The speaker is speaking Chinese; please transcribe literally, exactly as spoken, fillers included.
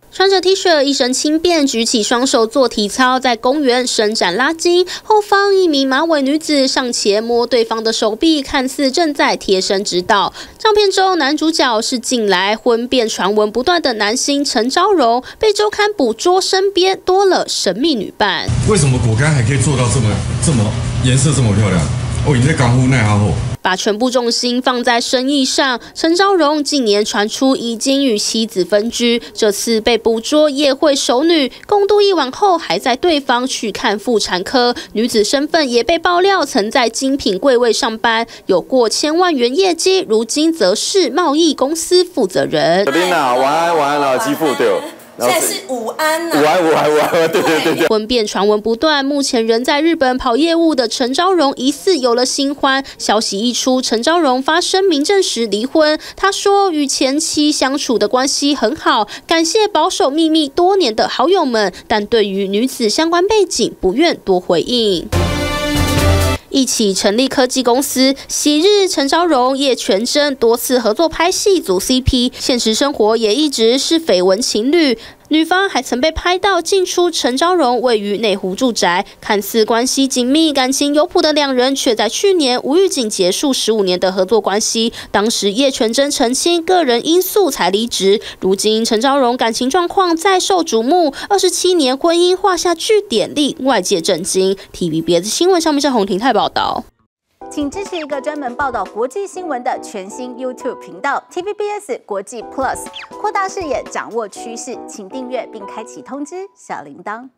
穿着 T 恤，一身轻便，举起双手做体操，在公园伸展拉筋。后方一名马尾女子上前摸对方的手臂，看似正在贴身指导。照片中，男主角是近来婚变传闻不断的男星陈昭荣，被周刊捕捉身边多了神秘女伴。 为什么果干还可以做到这么这么颜色这么漂亮？哦，你在港呼奈哈后。 把全部重心放在生意上，陈昭荣近年传出已经与妻子分居，这次被捕捉夜会熟女，共度一晚后还在对方去看妇产科，女子身份也被爆料曾在精品柜位上班，有过千万元业绩，如今则是贸易公司负责人。 小琳娜，晚安晚安啦，肌肤对。 现在是午安呐、啊， 午安午安午安，对对对对。 婚变传闻不断，目前人在日本跑业务的陈昭荣疑似有了新欢。消息一出，陈昭荣发声明证实离婚。他说与前妻相处的关系很好，感谢保守秘密多年的好友们，但对于女子相关背景不愿多回应。一起成立科技公司，昔日陈昭荣、叶全真多次合作拍戏组 C P， 现实生活也一直是绯闻情侣。女方还曾被拍到进出陈昭荣位于内湖住宅，看似关系紧密、感情有谱的两人，却在去年无预警结束十五年的合作关系。当时叶全真澄清个人因素才离职，如今陈昭荣感情状况再受瞩目，二十七年婚姻画下句点，令外界震惊。T V B S 新闻上面是洪庭泰报道。 请支持一个专门报道国际新闻的全新 YouTube 频道 T V B S 国际 Plus， 扩大视野，掌握趋势，请订阅并开启通知小铃铛。